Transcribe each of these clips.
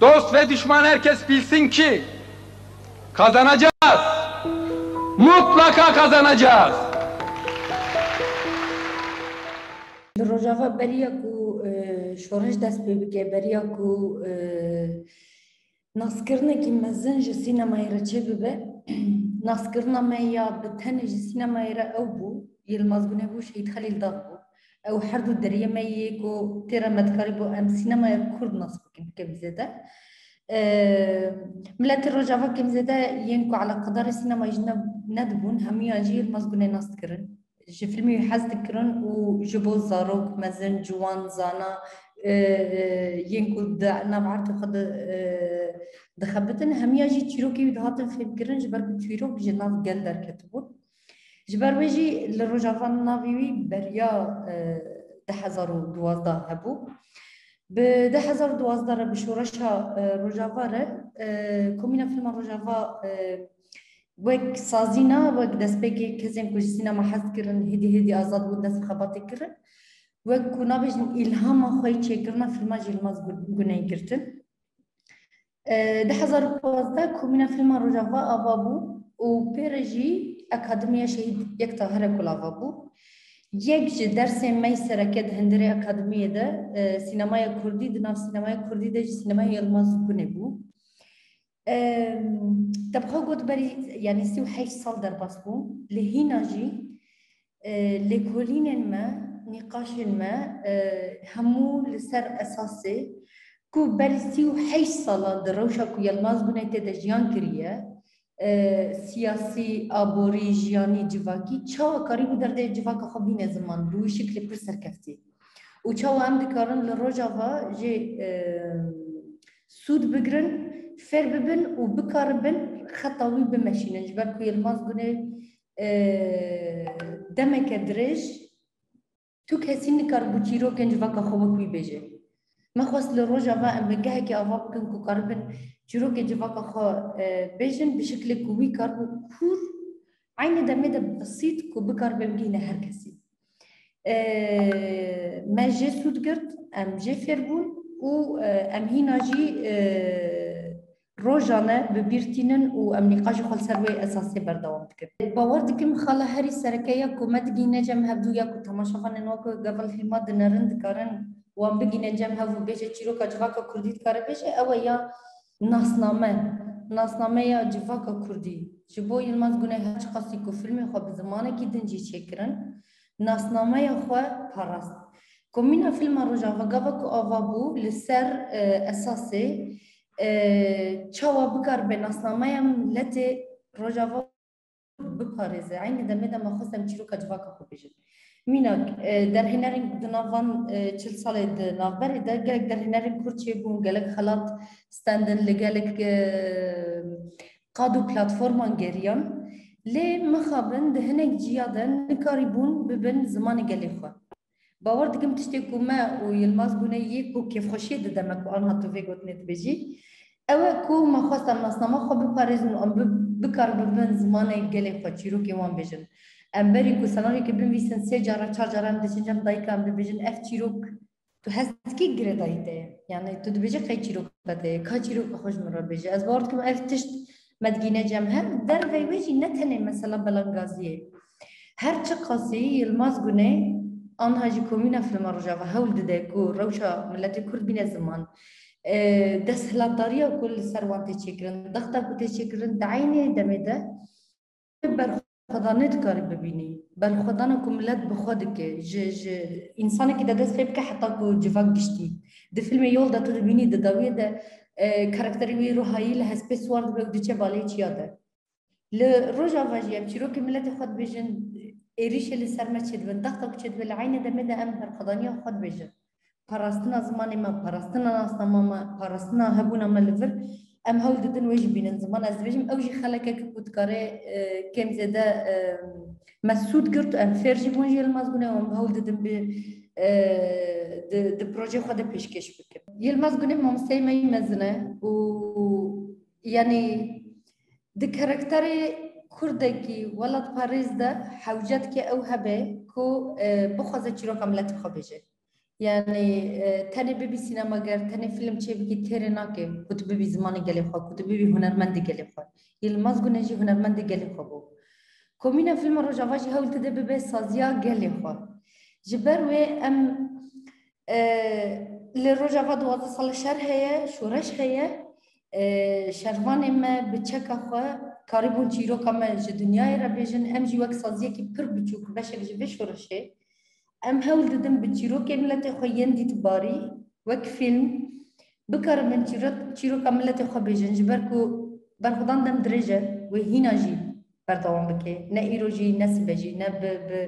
Dost ve düşman herkes bilsin ki kazanacağız. Mutlaka kazanacağız. Rojava beriya ku şoraj dest pê bike beriya ku naskirinekî mezin ji sînemayê re çê bibe naskirina me ya bi tenê ji sînemayê re ew bû Yılmaz Güney bû Şehîd Xelîl Dağ bû ew her du deriyê me yê ku tê re medkarî bû em sînemaya Kurd nas bikin kevî zêde milletê Rojava kevî zêde yên ku eleqedarê sînemayê jî nedibûn hemûyan jî Yılmaz Güney nas dikirin ji filmê hez dikirin û ji bo zarok mezin ciwan zana yên ku di navhertê xwe dixebitin hemiya jî çîrokê wî dihatin fêmkirin ji ber ku çîrok ji nav gel derketibûn ji ber wê jî li Rojava navê wî beriya 2012 hebû bi 2012 re bi şoreşa Rojava re Komîna Filma Rojava wek sazîna wek destpêkê kesên ku ji sînema hez kirin hêdî azad bûn dest bi xebatê kirin wek ku nabêjin îlhama xwe yê çêkirina filma ji Yılmaz Güneyê girtin 2015 Komîna Filma Rojava ava bû û pê re jî Akademiya Şehîd Yekta Herekulê ava bû yek ji dersên me sereke di hindirê akademiyê de sînemaya Kurdî di nav sînemaya Kurdî de jî sînemaya Yılmaz Güney bû Tebxwe gotberî yanî 38 sal derbas bû li hîna jî lêkolînên me nîqaşên me hemû li ser esasê ku berî 38 sala di rewşa ku Yılmaz Güney tê de jiyan kiriye siyasî aborî jiyanî civakî çawa karî bû derdê civaka xwe bîne ziman bi wî şiklê pir serkeftî û çawa em dikarin li Rojava jê sûd bigirin fêr bibin û bikaribin xeta wî bimeşînin ji ber ku Yılmaz Güney demeke dirêj tu kesî nikar bû çîrokên civaka xwe wek wî bêje me xwest li Rojava em bi gehekê ava bikin ku karibin çîrokê civaka xwe bêjin bi şiklê ku wî karbû kûr aynı demê de besît ku bikaribin bigihîne her kesî me jê sûd girt em jê fêr bûn û em hîna jî rojane bibîrtînin û em nîqaşê xwe li ser wê esasê berdewam dikin bawer dikim xala herî serekeya ku me digîne cem hevdû ya ku temaşavanên wek gevel fîlma dinerin dikarin wan bigîne cem hev û bêje çîroka civaka Kurdî dikare bêje ew e ya nasnameya civaka Kurdî ji bo Yılmaz Güney her çi qasî ku filmê xwe bi zimanekî din jî çêkirin nasnameya xwe parast Komîna Filma Rojava gava ku ava bû li ser esasê çawa bikaribe nasnameya milletê Rojava biparêze aynı demê de me xwest em çîroka civaka xwe bêjin mînak derhênerên di navan 40 salê di navberê de gelek derhênerên Kurd çêbûn gelek xelat standin li gelek qad û platforman geriyan lê mixabin di hinek ciya de nikarîbûn bibin zimanê gelê xwe bawer dikim tiştê ku me û Yılmaz Güneyê ku kêfxweşiyê dide me ku an hatû vê gotinê dibêjî ew e ku me xwest em nasnama xwe biparêzin û em bikar bibin zimanê gelê xwe çîrokê wan bêjin em berî ku senaryokê binivîsin sê cara çar cara em diçin cem dayika em bibêjin ev çîrok tu hez dikî girê dayî te ye yani tu dibêje qey çîroka te ye ka çîroka xwe ji min re bêje ez bawer dikim ev tişt me digîne cem hem dervey wê jî ne tenê mesela Belengaziyê her çi qasî Yılmaz Güney anha jî Komîna Filma Rojava hewl dide ku rewşa milletê Kurd bîne ziman desthilatdariya ku li ser wan tê çêkirin dexta ku tê çêkirin di aynê demê de berxwedanê dikarî bibînî berxwedana ku millet bi xwe dike ji însanekî de dest pê bike heta ku civak giştî di filmê yol de tu dibînî di dawiyê de karakterê wî ruhayî li hespê swar dibe û diçe balê çiya de li Rojava jî em çîrokê milletê xwe dibêjin êrişê li ser me çê dibin dexta ku çê dibe li aynê demê de em berxwedaniya xwe dibêjin parastina zimanê me parastina nasnama me parastina hebûna me li vir em hewl didin wê jî bînin ziman ez dibêjim ew jî xelekek ku dikare kêm zêde me sûd girt em fêr jî bûn ji Yılmaz Güney em hewl didin di projê xwe de pêşkêş bikin Yılmaz Güney mamosteyê me yî mezin e û yanî di karakterê Kurdekî welatparêz de hewcetkê ew hebe ku bixwaze çîroka milletê xwe bêje يعني تاني ببي سينما غير تاني فيلم شي بكي تيري ناكي كنت ببي زماني قالي خوا كنت ببي هنرمندي قالي خوا يلماز قلنا جي هنرمندي قالي خوا بو كومينا فيلم رجافاجي هاول تدي ببي سازيا قالي خوا جبر وي ام للرجافا دوازة صال شهر هي شورش هي شهرواني ما بتشكا خوا كاريبون تشيرو كما جي دنياي ربيجن ام جي وك سازيا كي بر بچوك باشك جي شورشه ام هول ددم بچیرو که ملت خوین دیت باری وک فیلم بکر من چیرو که ملت خو بیجن جبر کو برخدان دم درجه و هینا جی بردوام بکه نه ایروجی نه سبجی نه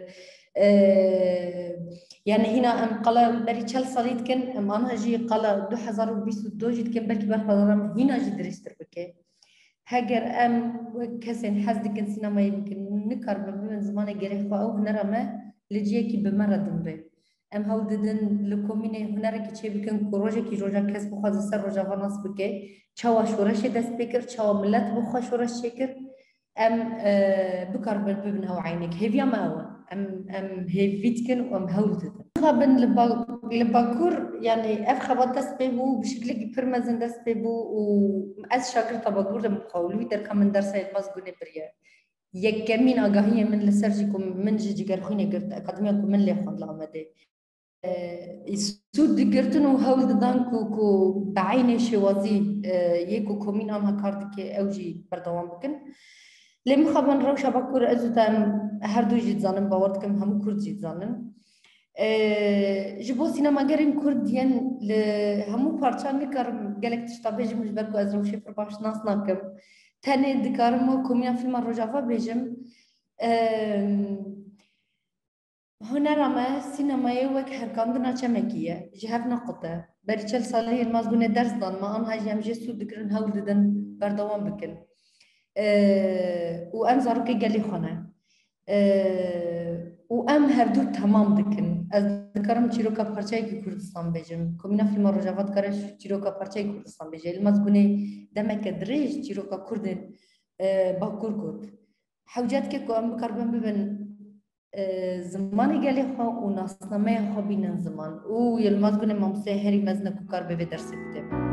يعني هنا ام قلا بري تشل صليت كن ام انا جي قلا 2022 جيت كن بركي برخدان هنا جي درستر بكه هاجر ام وكسن حزد كن سينما يمكن نكر من زمان جري خو او نرمه لجيكي بمردم به ام هول ددن لكومينه هنرك چه بكن كروجه کی روجا کس بخواز سر روجا وناس بکه چاوا شورش دست بکر چاوا ملت بخوا شورش شکر ام بكر ببن او عينك هيفيا ما هو ام هيفيتكن وام هول ددن خابن لباكور يعني اف خبط دست بهو بشكل فرمزن دست بهو و از شاكر تباكور دم قولوي در كمن درس المزغونه بريا یک کمین آگاهی من لسرجیکم من جیگر خونی گرت اکادمیا کو من لیخوند لامده سود گرتن و هول دادن کو بعین شوازی یکو کمین آنها کارد که اوجی بردوام بکن لیم خبن روش باکور ازو تام هر دو جید زانم باورد کم همو کرد جید زانم جبو سینما گرین کردین ل همو پارچان نکارم گلک تشتابه جمش برکو از روشی پر باش ناس نکم تاني دكارمو كوميا فيلم الرجافة بيجم هنا رما سينماي وك هركاندنا چمكية جهف نقطة بريچل صالحي المازبون درس دان ما أنها جام جسو دكرن هول ددن بردوام بكن وأم زاروكي قالي خانة وأم هردو تمام دكن از دكارم چيروكا پارچاي كي كردستان بيجم كومينا فيلم الرجافات كارش چيروكا پارچاي كردستان بيجم المازبون دمك دريج چيروكا كردن باكور كرد حوجات كي كو أم بكربن ببن زماني قالي خو وناسنامي خو بينن زمان ويلمازبون ممسي هري مزنكو كار ببي درس بتم